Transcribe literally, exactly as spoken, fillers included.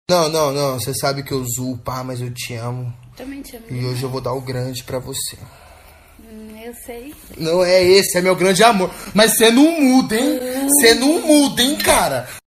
Não, não, não. Você sabe que eu zoo, pá, mas eu te amo. Também te amo. E hoje eu vou dar o grande pra você. Hum, eu sei. Não é esse, é meu grande amor. Mas você não muda, hein? Você não muda, hein, cara?